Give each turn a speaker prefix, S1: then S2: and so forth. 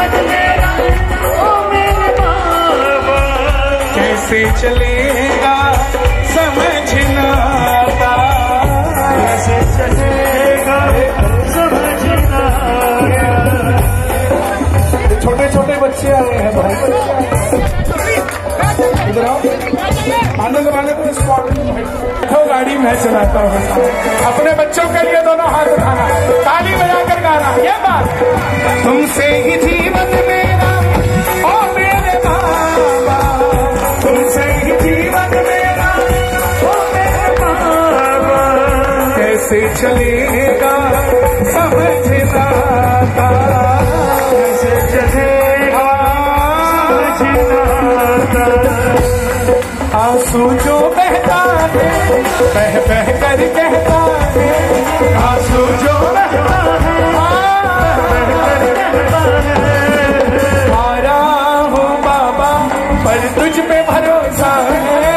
S1: कैसे चलेगा समझना आता, कैसे चलेगा समझना आता। छोटे छोटे बच्चे आए हैं भाई, इधर आओ, आने वाले को स्पॉट बैठो, गाड़ी मैं चलाता हूँ। अपने बच्चों के लिए दोनों हाथ उठाना, ताली बजाकर गाना, ये बात। तुमसे ही जीवन मेरा ओ मेरे बाबा, तुमसे ही जीवन मेरा ओ मेरे बाबा, कैसे चलेगा समझना आता, कैसे चलेगा समझना आता। आंसू जो बहता है बह बह कर कहता है, आंसू जो बहता है बह कर कहता है। हारा हूँ बाबा पर तुझ पे भरोसा है,